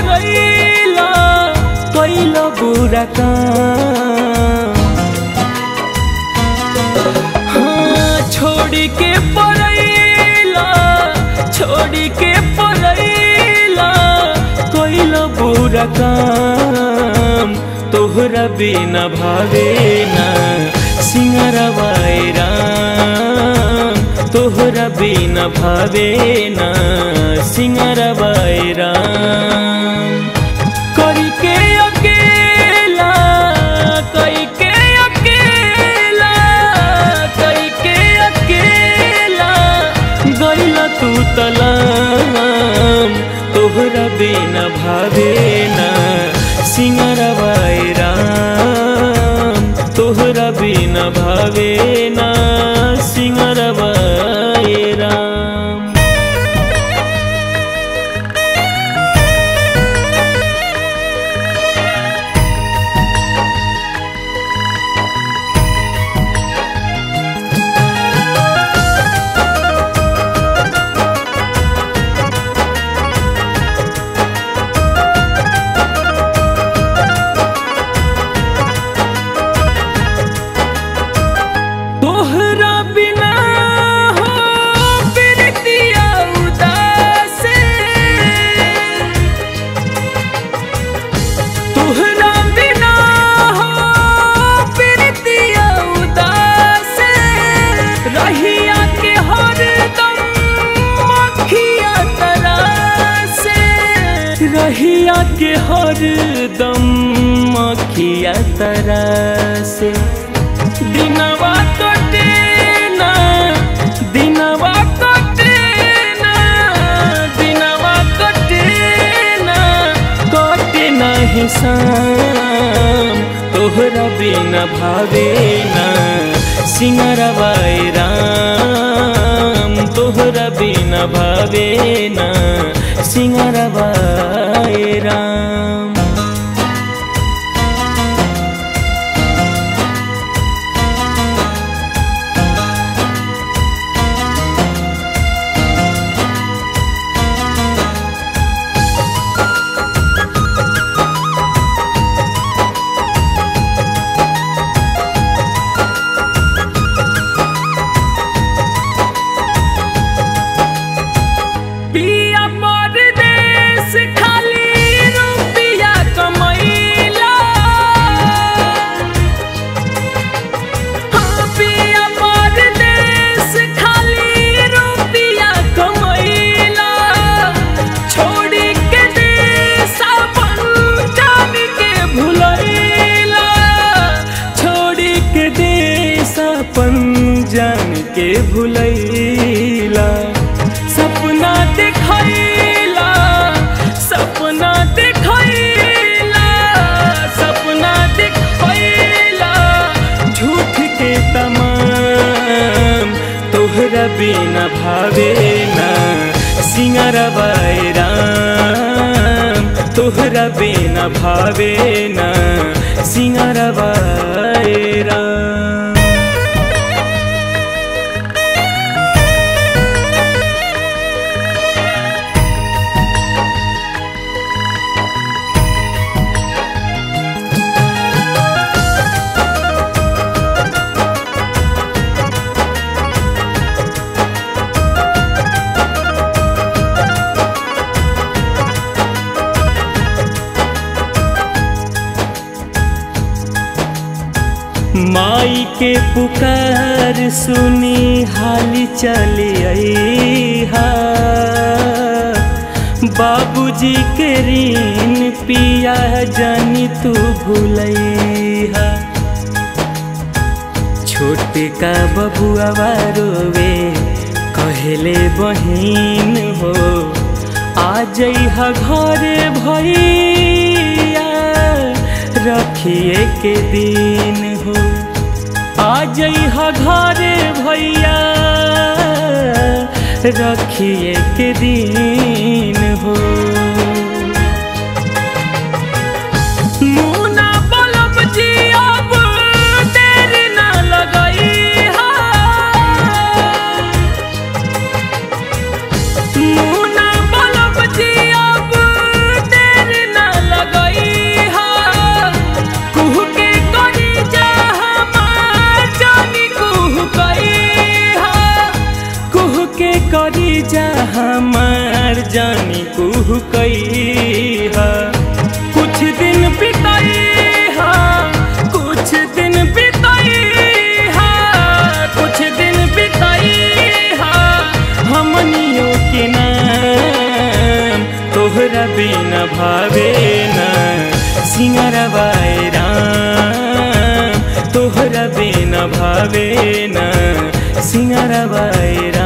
गईला कैला बुरा काम। हाँ, छोड़ के पलैला कैला बुरा काम। तोहरा बिना भावे ना सिंगरवा राम, तोहरा बिना भावे ना सिंगरवा राम। करके अकेला गईला तू तलाम। तोहरा बिना भावे ना सिंगरवा राम, तोहरा बिना भावे ना सिंगरवा राम। तोहरा बिना हो प्रीतिया उदास, तोहरा बिना हो प्रीतिया उदास। रहिया के हरदम मखिया तरास, रहिया के हरदम मखिया तरास। दिनवा कटे ना कटे ना हिसाम। तोहरा बिना भावे ना सिंगरवा राम, तोहरा बिना भावे ना सिंगरवा राम। पिया परदेस खाली रुपया कमैला। हाँ, पिया परदेस खाली रुपया कमैला। छोड़ के देश अपन जान के भुलैला, छोड़ के देश अपन जान के भुलैला। सपना देखैला झूठ के तमाम। तोहरा बिना भावे ना सिंगरवा राम, तोहरा बिना भावे ना सिंगरवा राम। माई के पुकार सुनी हाली चली अइहा। बाबूजी के ऋण पिया जानी तू भूलैहा। छोटे का बबुआ रोवे कहले बहिन हो, आ जइहा घरे भैया रखिए के दिन हो। आ जइहा घरे भैया रखिए के दिन हो। मुना बलब जी अब देर न लगइहा। मुना बलब जी अब देर झुकई हा कुछ दिन बिताई हा कुछ दिन बिताई हा कुछ दिन बिताई हा हमनियों के नाम तोहरा बिना भावे ना सिंगरवा राम तोहरा बिना भावे ना सिंगरवा